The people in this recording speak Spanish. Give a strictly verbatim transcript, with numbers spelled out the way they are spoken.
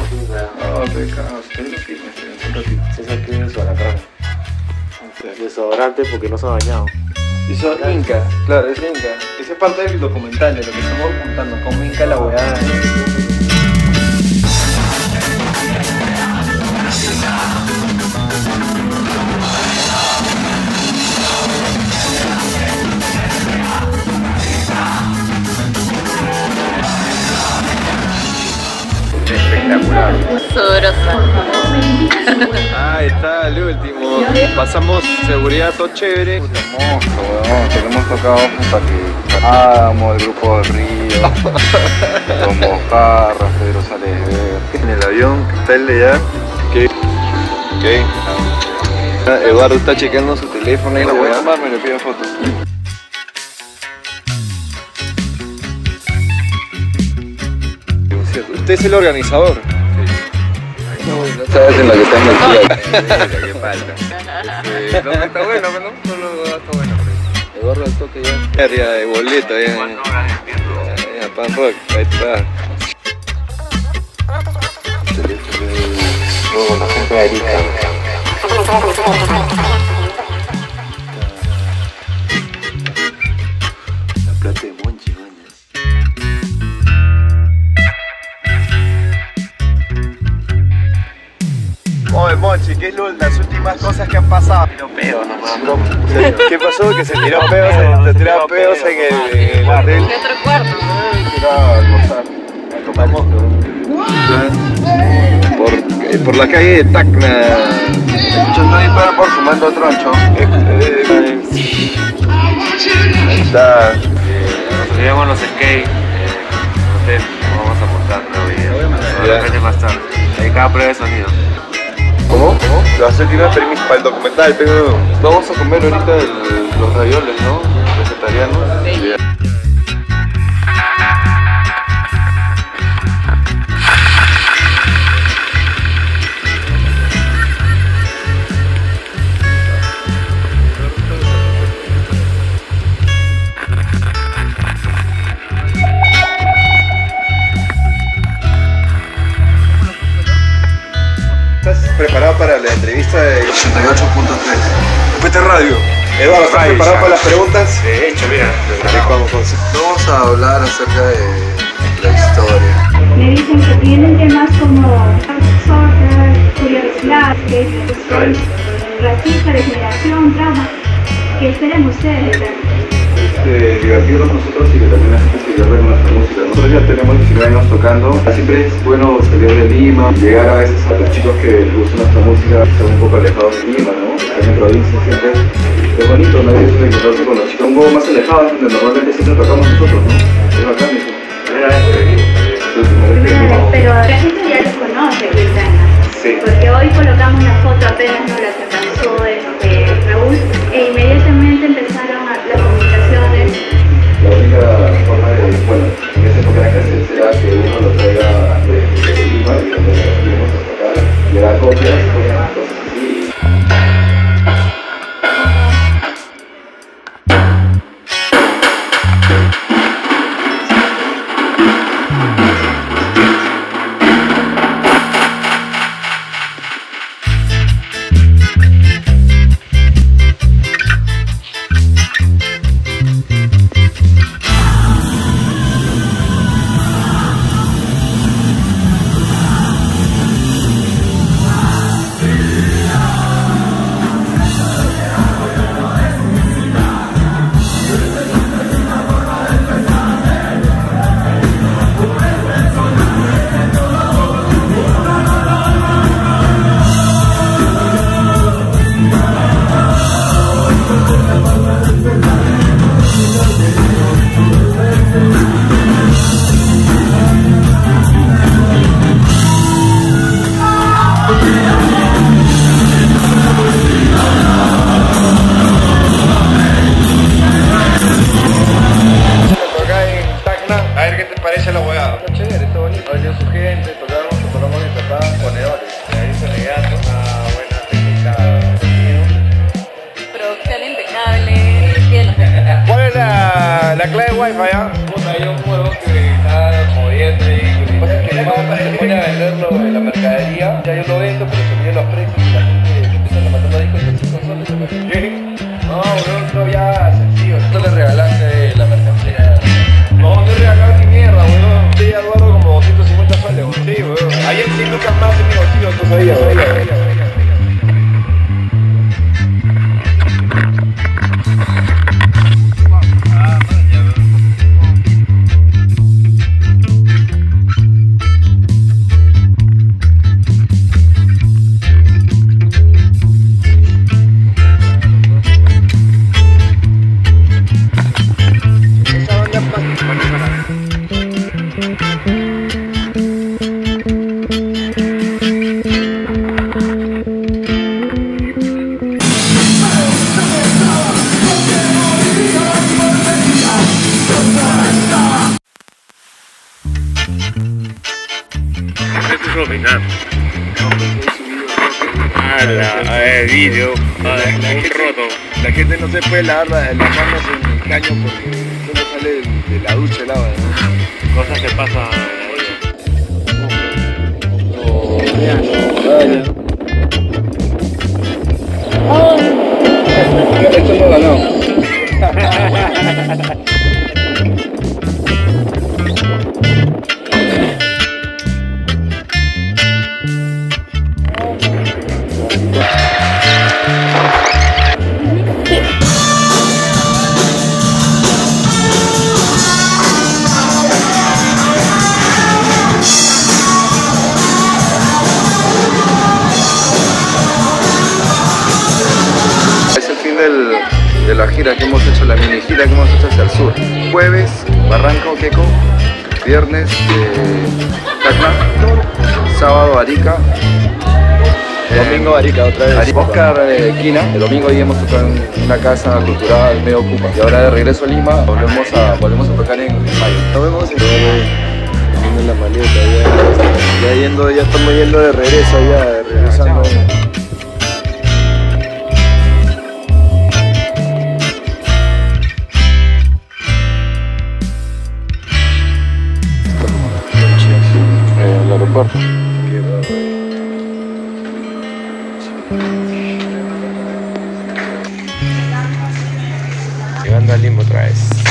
Oh, pecado, ustedes lo firmes, un ratito. Se saque su alacrán. Desodorante porque no se ha bañado. Hizo Inca, claro, es Inca. Esa es parte del documental, de lo que estamos contando. Con Inca la weá. Espectacular. Sudorosa. Ah, está el último. Pasamos seguridad, todo chévere. Hermoso, weón. Te lo hemos tocado para que hagamos el grupo del Río, con Mojarra, Pedro Sales Ver. En el avión, está el de allá. ¿Qué? ¿Qué? Eduardo está checando su teléfono y la Lo voy a weá. tomar, me le pido fotos. Usted es el organizador. No sabes en lo que está metido. Qué falta. Este, no, está bueno, pero no, no, no, está bueno. Eduardo al toque ya. Arriba de boleto, ya. Ya, Pan Rock, ahí está. Luego la gente de Arica. La plata de Monchi, maña. Oye, Monchi, ¿qué es lo, las últimas cosas que han pasado? Tiró pedo nomás. ¿Qué pasó? Que se tiró pedos, se, se tiró pedos en el, en el hotel. De otro cuarto. Quiero almorzar. Tomamos por, eh, por la calle de Tacna. Yo estoy para por fumando troncho. Ahí está. Nos subíamos los skate. No sé, no vamos a montar nuevo video. Ya. De repente más tarde. Ahí cada prueba de sonido. ¿Cómo? ¿Cómo? Lo vas a tirar permiso para el documental, pero vamos a comer ahorita el, los ravioles, ¿no? Vegetarianos. Sí. ¿Estás preparado para la entrevista de ochenta y ocho punto tres. P T Radio? Eduardo, ¿estás Ay, preparado ya. para las preguntas? De hecho, mira. Vamos, José. Vamos a hablar acerca de la historia. Me dicen que tienen temas como soccer, curiosidad, que es cuestión racista, discriminación, trauma, que esperen ustedes. Este, divertirnos nosotros y que también la gente se divierta con nuestra música. Nosotros ya tenemos diecinueve años tocando. Siempre es bueno salir de Lima, llegar a veces a los chicos que les gusta nuestra música, estar un poco alejados de Lima, ¿no? Están en provincia siempre. Es bonito, ¿no? Es encontrarse con los chicos un poco más alejados, donde normalmente siempre tocamos nosotros, ¿no? Es bacán eso. Pero la gente ya los conoce, Quintana. Sí. Porque hoy colocamos la foto apenas nos la alcanzó este, Raúl e inmediatamente empezaron a, las comunicaciones. La única forma de, bueno, en esa época era que hacer será que uno lo traiga de, de Lima y donde lo subimos hasta acá, le da copias, cosas así. la clave de wifi, ¿ah? Puta, hay un juego que está jodiendo y que pasa es que el mapa se pone a venderlo de la mercadería, ya yo lo vendo, pero subí los precios y la gente empieza a matar los discos de cinco soles. ¿Qué? No, bro, no había sentido. Esto le regalaste la mercancía. No, no he regalado ni mierda, weón. Sí, Eduardo como doscientos cincuenta soles, weón. Sí, weón. Ayer sí nunca más en mi bolsillo, tú sabías, weón. A ver, vídeo, roto. La gente no se puede lavar las manos en el caño porque solo sale de la ducha el agua, ¿no? Cosas que pasan. Esto no ganó. Del, de la gira que hemos hecho, la mini gira que hemos hecho hacia el sur. Jueves, Barranco, Queco. Viernes, eh, Tacna. Sábado, Arica. Domingo, Arica, otra vez. Arica, Oscar, eh, Quina. El domingo ahí hemos tocado en una casa cultural medio ocupa. Y ahora de regreso a Lima, volvemos a, volvemos a tocar en, en mayo. Nos vemos en la maleta, ya, ya, yendo, ya estamos yendo de regreso, ya regresando. El aeropuerto. Llegando a Lima otra vez.